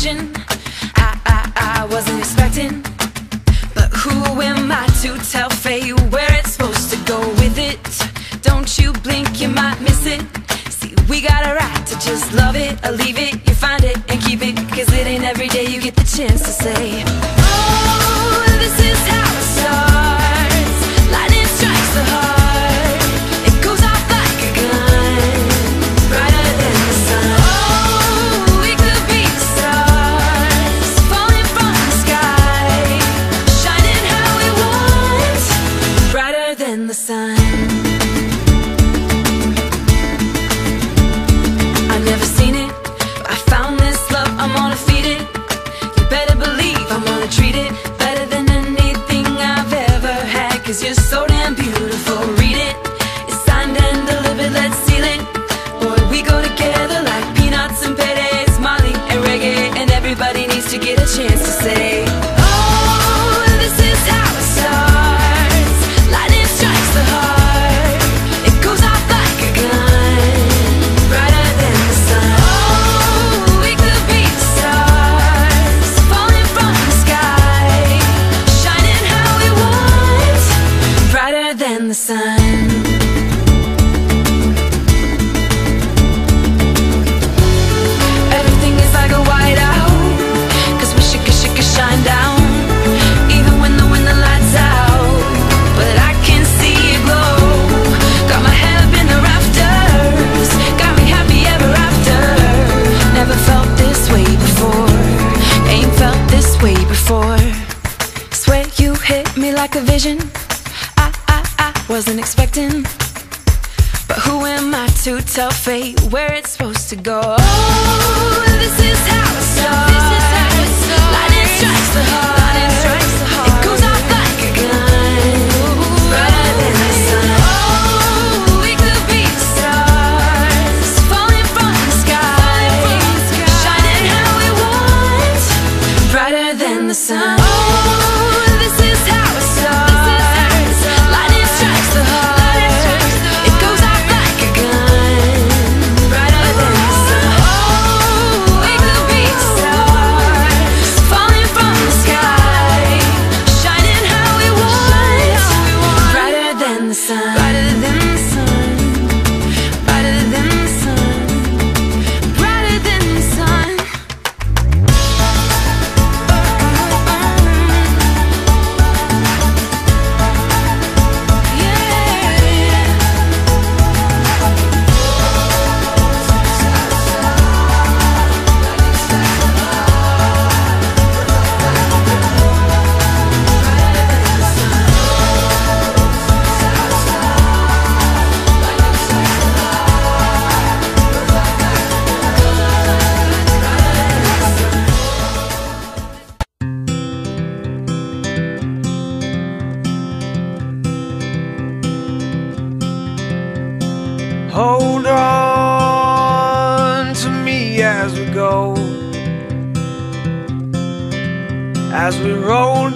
vision I wasn't expecting. But who am I to tell fate where it's supposed to go with it? Don't you blink, you might miss it. See, we got a right to just love it or leave it. You find it and keep it, cause it ain't every day you get the chance to say, oh, this is how it starts. Lightning strikes the heart, it goes off like a gun, brighter than the sun. Oh, we could be the stars, falling from the sky, shining how we want, brighter than the sun. I've never seen it, but I found this love, I'm gonna feed it. You better believe I'm gonna treat it better than anything I've ever had, cause you're so damn beautiful. Read it, it's signed and delivered, let's seal it. Boy, we go together like peanuts and paydays, Molly and reggae, and everybody needs to get a chance to say, oh, this is how it starts. Lightning strikes the heart, it goes off like a gun, brighter than the sun. Oh, we could be the stars, falling from the sky, shining how we want, brighter than the sun. Everything is like a whiteout, cause we should shine down, even when the lights out. But I can see it glow, got my head up in the rafters, got me happy ever after. Never felt this way before, ain't felt this way before. Swear you hit me like a vision, I wasn't expecting. But who am I to tell fate where it's supposed to go? Oh, this is how it starts. Lightning strikes the heart, it goes off like a gun, brighter than the sun. Oh, we could be the stars, falling from the sky, shining how we want, brighter than the sun. Oh, this is how it starts. Lightning strikes the heart, it goes off like a gun, brighter than the sun. Oh, we could be the stars, falling from the sky, shining how we want, brighter than the sun. Brighter than the sun, brighter than the sun, brighter than the sun. Hold on to me as we go, as we roll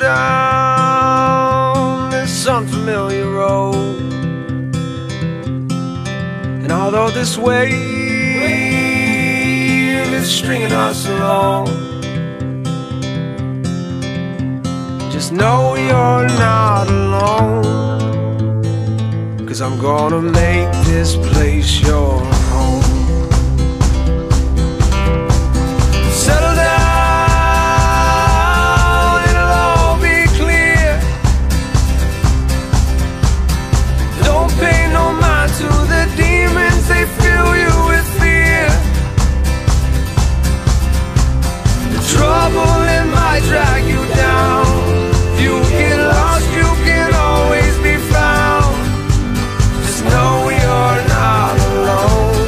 down this unfamiliar road. And although this wave is stringing us along, just know you're not alone, 'cause I'm gonna make this place your home. Settle down, it'll all be clear. Don't pay no mind to the demons, they fill you with fear. The trouble, it might drag you down. If you get lost, you can always be found. Know you're not alone.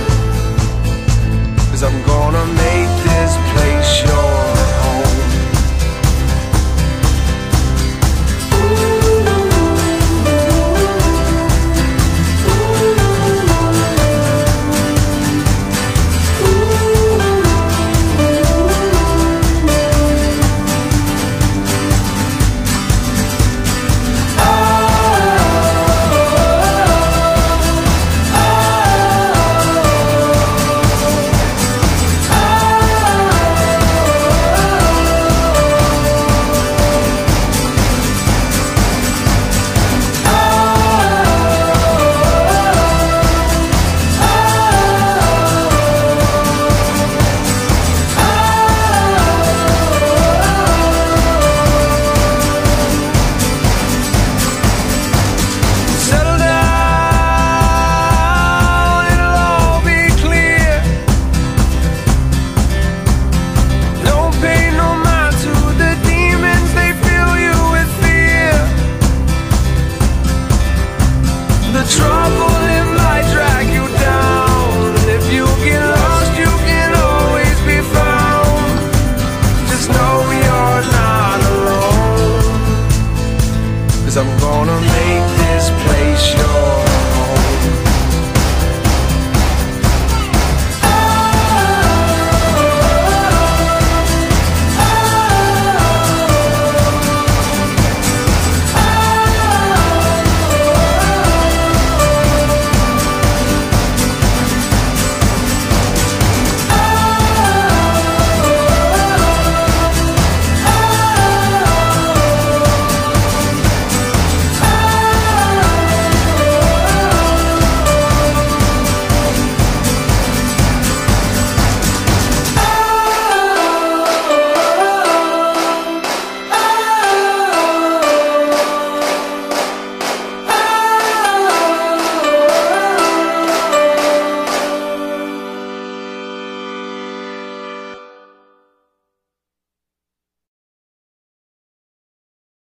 'cause I'm gonna